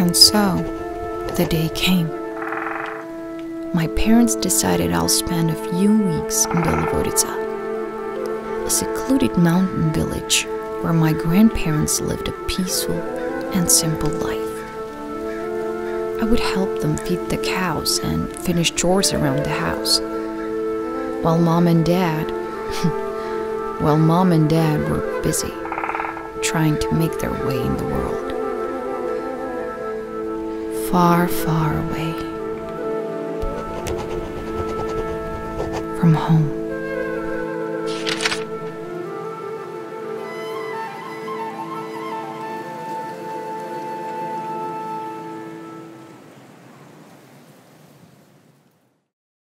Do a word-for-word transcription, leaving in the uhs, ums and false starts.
And so, the day came. My parents decided I'll spend a few weeks in Belovodica, a secluded mountain village where my grandparents lived a peaceful and simple life. I would help them feed the cows and finish chores around the house, while mom and dad, while mom and dad were busy trying to make their way in the world. Far, far away from home.